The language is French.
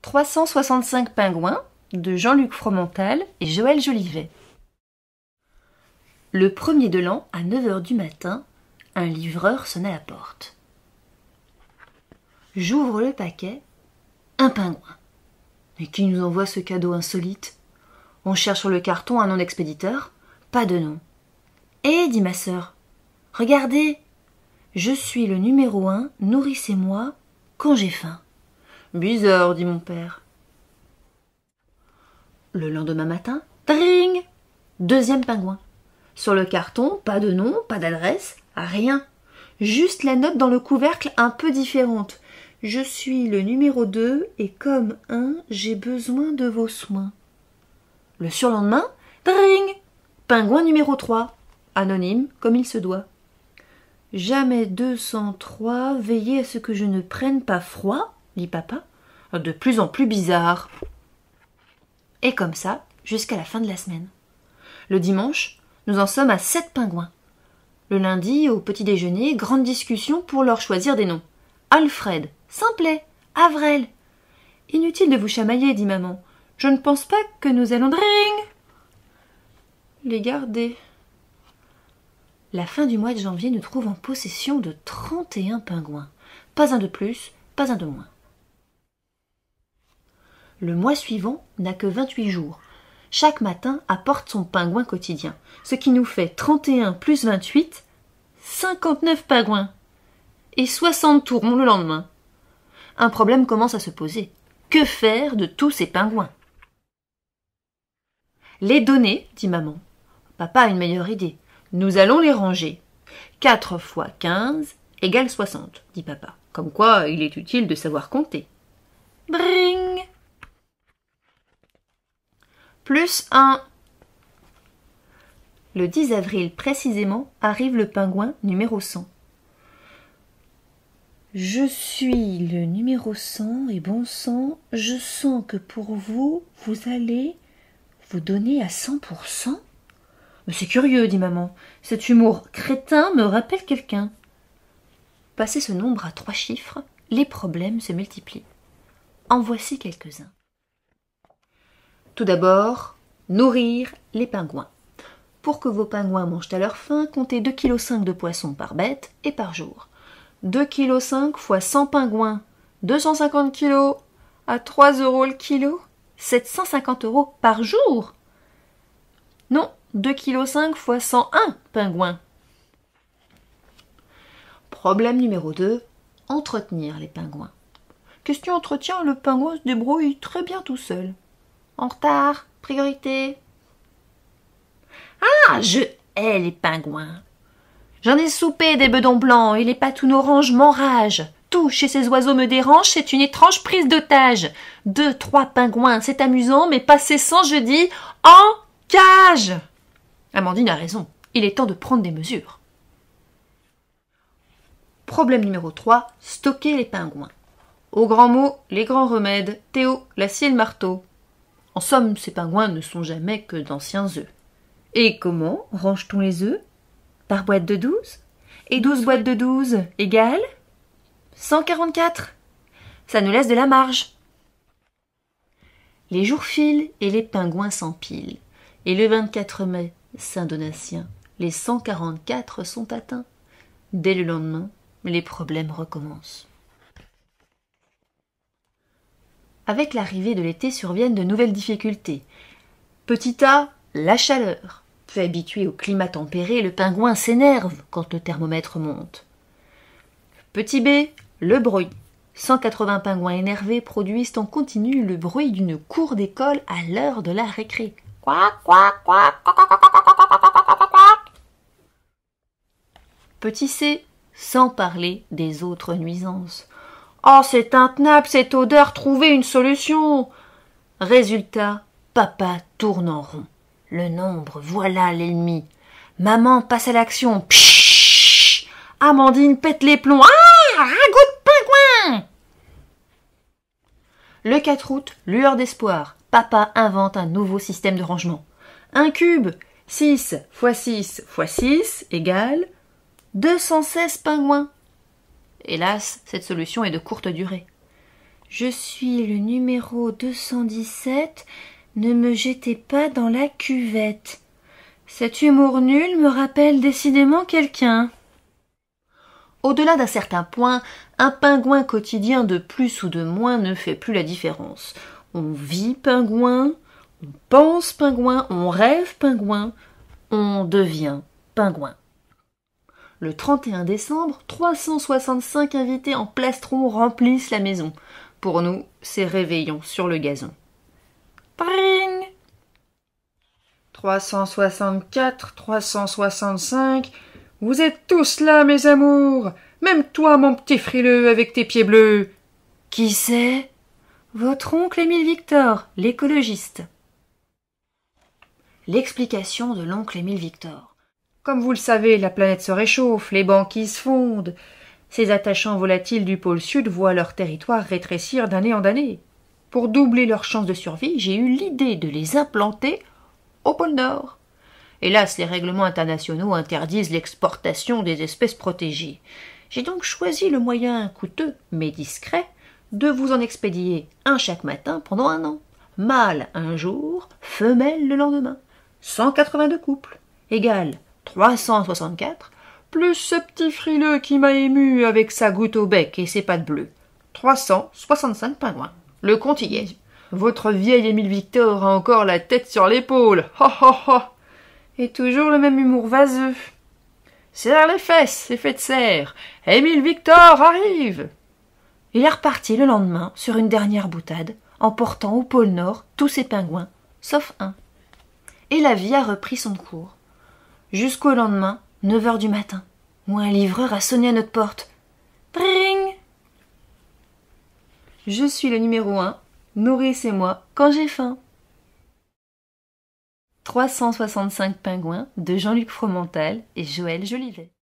365 pingouins de Jean-Luc Fromental et Joël Jolivet. Le 1er de l'an, à 9 h du matin, un livreur sonne à la porte. J'ouvre le paquet, un pingouin. Mais qui nous envoie ce cadeau insolite? On cherche sur le carton un nom d'expéditeur, pas de nom. Eh, dit ma sœur, regardez, je suis le numéro 1, nourrissez-moi quand j'ai faim. Bizarre, dit mon père. Le lendemain matin, dring! 2e pingouin. Sur le carton, pas de nom, pas d'adresse, rien. Juste la note dans le couvercle un peu différente. Je suis le numéro 2 et comme 1, j'ai besoin de vos soins. Le surlendemain, dring! Pingouin numéro 3. Anonyme, comme il se doit. Jamais 203, veillez à ce que je ne prenne pas froid, dit papa, de plus en plus bizarre. Et comme ça, jusqu'à la fin de la semaine. Le dimanche, nous en sommes à 7 pingouins. Le lundi, au petit déjeuner, grande discussion pour leur choisir des noms. Alfred, Simplet, Avrel. Inutile de vous chamailler, dit maman. Je ne pense pas que nous allons dring les garder. La fin du mois de janvier nous trouve en possession de 31 pingouins. Pas un de plus, pas un de moins. Le mois suivant n'a que 28 jours. Chaque matin apporte son pingouin quotidien, ce qui nous fait 31 plus 28, 59 pingouins. Et 60 tourments le lendemain. Un problème commence à se poser. Que faire de tous ces pingouins? Les donner, dit maman. Papa a une meilleure idée. Nous allons les ranger. 4 fois 15 égale 60, dit papa. Comme quoi, il est utile de savoir compter. Bring! Plus 1. Le 10 avril précisément arrive le pingouin numéro 100. Je suis le numéro 100 et bon sang, je sens que pour vous, vous allez vous donner à 100%. Mais c'est curieux, dit maman. Cet humour crétin me rappelle quelqu'un. Passé ce nombre à 3 chiffres, les problèmes se multiplient. En voici quelques-uns. Tout d'abord, nourrir les pingouins. Pour que vos pingouins mangent à leur faim, comptez 2,5 kg de poisson par bête et par jour. 2,5 kg fois 100 pingouins, 250 kg à 3 € le kilo, 750 € par jour. Non, 2,5 kg fois 101 pingouins. Problème numéro 2, entretenir les pingouins. Question entretien, le pingouin se débrouille très bien tout seul. En retard, priorité. Ah, je hais les pingouins. J'en ai soupé des bedons blancs et les patounes oranges m'enragent. Tout chez ces oiseaux me dérange, c'est une étrange prise d'otage. 2, 3 pingouins, c'est amusant, mais passer sans, je dis, en cage. Amandine a raison, il est temps de prendre des mesures. Problème numéro 3, stocker les pingouins. Au grand mot, les grands remèdes, Théo, la scie et le marteau. En somme, ces pingouins ne sont jamais que d'anciens œufs. Et comment range-t-on les œufs? Par boîte de 12? Et 12 boîtes de 12 égale 144. Ça nous laisse de la marge. Les jours filent et les pingouins s'empilent. Et le 24 mai, Saint-Donatien, les 144 sont atteints. Dès le lendemain, les problèmes recommencent. Avec l'arrivée de l'été surviennent de nouvelles difficultés. Petit A, la chaleur. Peu habitué au climat tempéré, le pingouin s'énerve quand le thermomètre monte. Petit B, le bruit. 180 pingouins énervés produisent en continu le bruit d'une cour d'école à l'heure de la récré. Quack, quack, quack, quack, quack, quack, quack, quack, quack, quack. Petit C, sans parler des autres nuisances. Oh, c'est intenable cette odeur, trouvez une solution. Résultat, papa tourne en rond. Le nombre, voilà l'ennemi. Maman passe à l'action. Pshhh. Amandine pète les plombs. Ah, ragoût de pingouin. Le 4 août, lueur d'espoir. Papa invente un nouveau système de rangement. Un cube, 6 x 6 x 6 égale 216 pingouins. Hélas, cette solution est de courte durée. Je suis le numéro 217. Ne me jetez pas dans la cuvette. Cet humour nul me rappelle décidément quelqu'un. Au-delà d'un certain point, un pingouin quotidien de plus ou de moins ne fait plus la différence. On vit pingouin, on pense pingouin, on rêve pingouin, on devient pingouin. Le 31 décembre, 365 invités en plastron remplissent la maison. Pour nous, c'est réveillon sur le gazon. Pring 364, 365... Vous êtes tous là, mes amours. Même toi, mon petit frileux, avec tes pieds bleus. Qui c'est? Votre oncle Émile Victor, l'écologiste. L'explication de l'oncle Émile Victor. Comme vous le savez, la planète se réchauffe, les banquises fondent. Ces attachants volatiles du pôle sud voient leur territoire rétrécir d'année en année. Pour doubler leurs chances de survie, j'ai eu l'idée de les implanter au pôle nord. Hélas, les règlements internationaux interdisent l'exportation des espèces protégées. J'ai donc choisi le moyen coûteux, mais discret, de vous en expédier un chaque matin pendant 1 an. Mâle un jour, femelle le lendemain. 182 couples, égale 364, plus ce petit frileux qui m'a ému avec sa goutte au bec et ses pattes bleues. 365 pingouins. Le compte y est. Votre vieil Émile Victor a encore la tête sur l'épaule. Ha ha ha. Et toujours le même humour vaseux. Serre les fesses, effet de serre. Émile Victor arrive. Il est reparti le lendemain sur une dernière boutade, emportant au pôle Nord tous ses pingouins, sauf un. Et la vie a repris son cours. Jusqu'au lendemain, 9 heures du matin, où un livreur a sonné à notre porte. Pring! Je suis le numéro 1. Nourrissez-moi quand j'ai faim. 365 pingouins de Jean-Luc Fromental et Joël Jolivet.